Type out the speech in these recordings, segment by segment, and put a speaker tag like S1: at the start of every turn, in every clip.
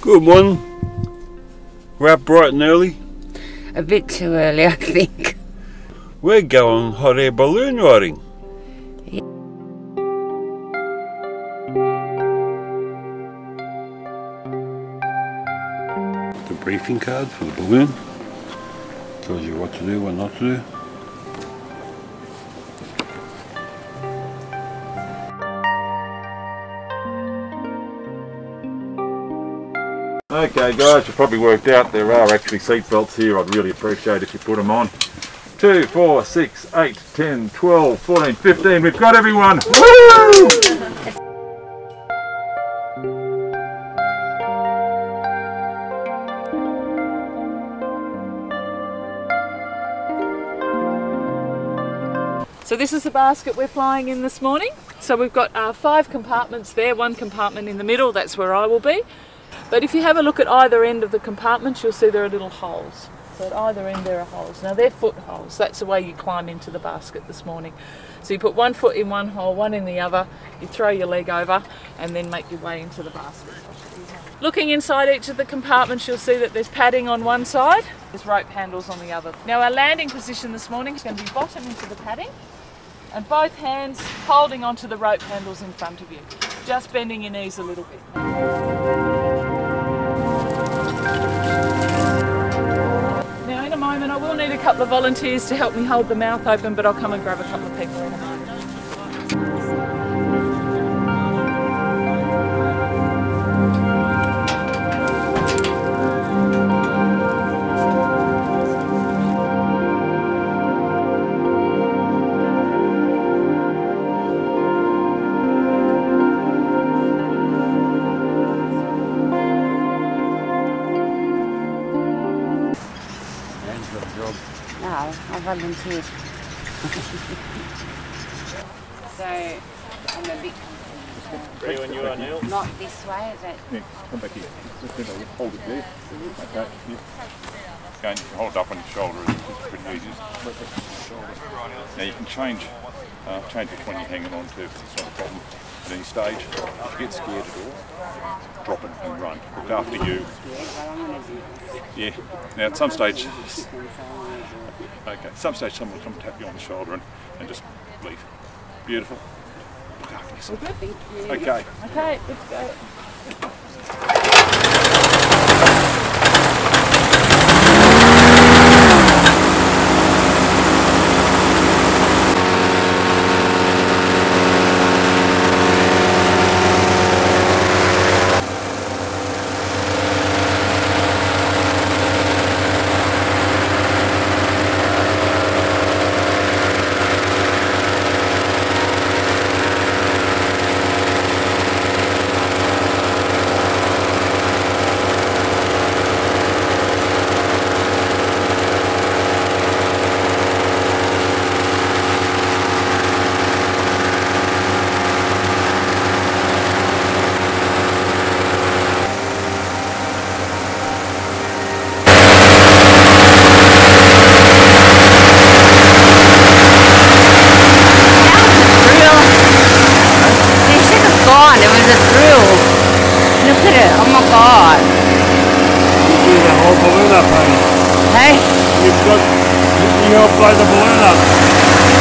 S1: Good morning. We're up bright and early.
S2: A bit too early, I think.
S1: We're going hot air balloon riding.
S2: Yeah.
S1: The briefing card for the balloon tells you what to do, what not to do.
S3: Okay guys, you've probably worked out there are actually seat belts here. I'd really appreciate if you put them on. 2, 4, 6, 8, 10, 12, 14, 15. We've got everyone! Woo!
S4: So this is the basket we're flying in this morning. So we've got 5 compartments there, 1 compartment in the middle, that's where I will be. But if you have a look at either end of the compartments, you'll see there are little holes. So at either end there are holes. Now they're foot holes. That's the way you climb into the basket this morning. So you put 1 foot in one hole, 1 in the other, you throw your leg over and then make your way into the basket. Looking inside each of the compartments, you'll see that there's padding on one side, there's rope handles on the other. Now our landing position this morning is going to be bottom into the padding and both hands holding onto the rope handles in front of you. Just bending your knees a little bit. Now in a moment I will need a couple of volunteers to help me hold the mouth open, but I'll come and grab a couple of people in a moment.
S2: No, I volunteered. So, I'm a bit
S3: Ready when you are, Neil.
S2: not this way, is it?
S3: Yeah, come back here. Just hold it there. Okay, yeah. Go and hold it up on your shoulder, it's pretty easy. Now you can change which one you're hanging on to, it's not a problem at any stage. If you get scared at all, drop it and run. Look after you. Yeah, now at some stage, someone will come tap you on the shoulder and just leave. Beautiful. Look after yourself.
S2: Thank you.
S3: Okay.
S4: Okay, let's go.
S2: It was a thrill. Look at it, oh my god.
S1: You do the whole balloon up, honey.
S2: Hey?
S1: You help blow the balloon up.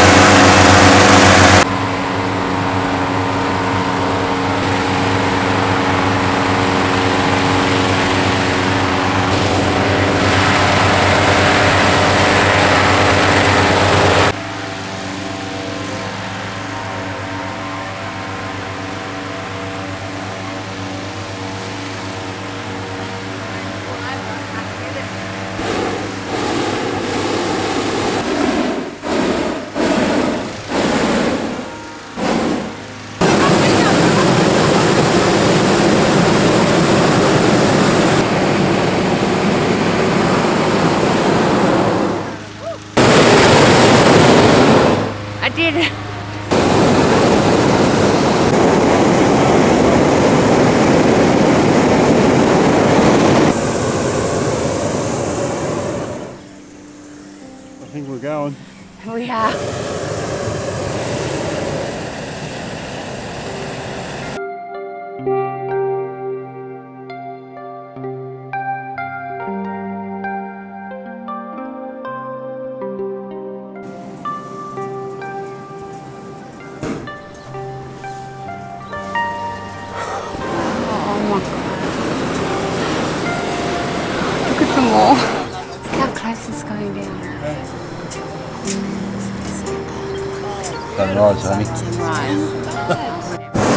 S1: I think we're going.
S2: We are.
S1: Sunrise, honey.
S2: Sunrise.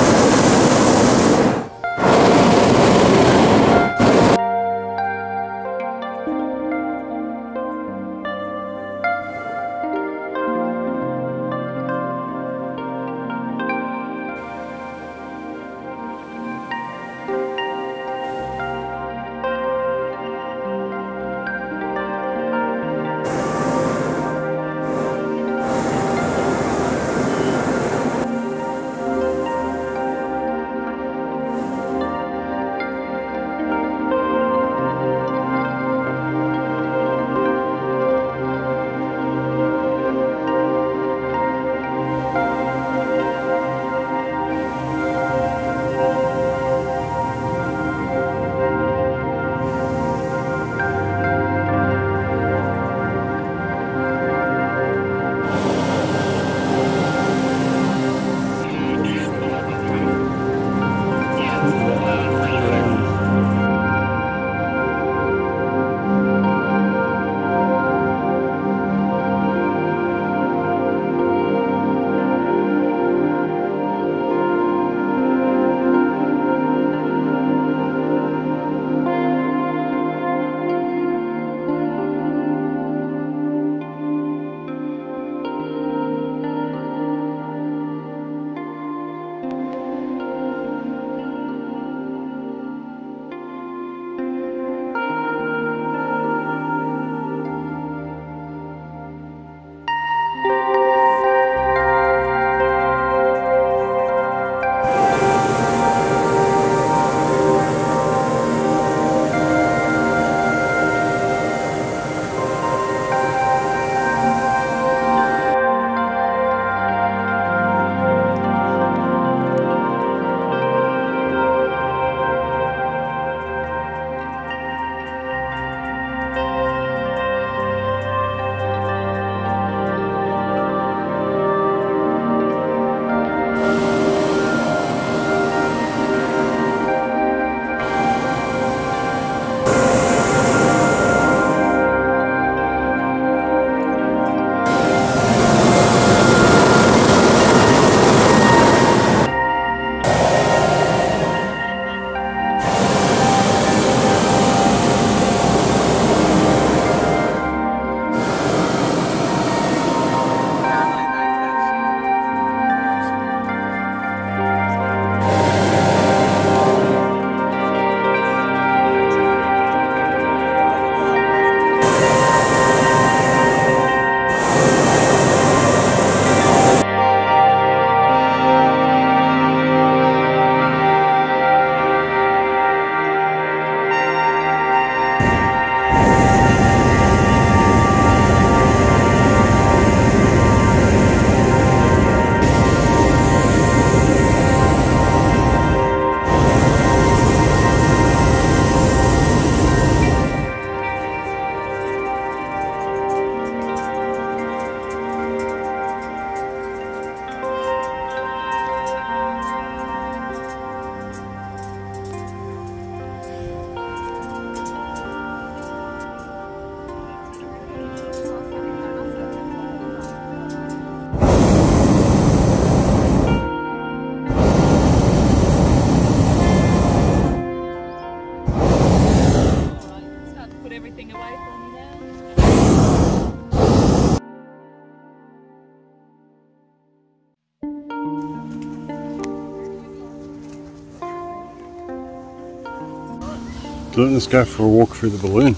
S1: So let's go for a walk through the balloon.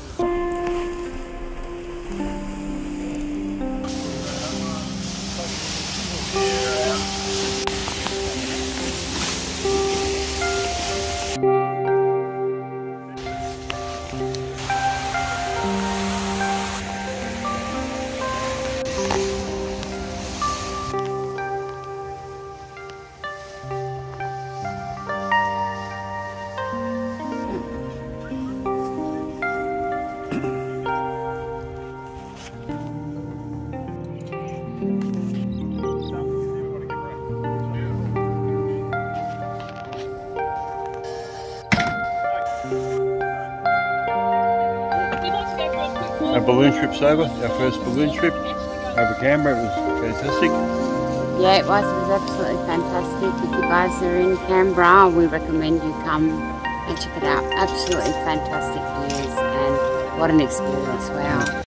S1: Our balloon trip's over, our first balloon trip over Canberra. It was fantastic.
S2: Yeah, it was absolutely fantastic. If you guys are in Canberra, we recommend you come and check it out. Absolutely fantastic views and what an experience, wow.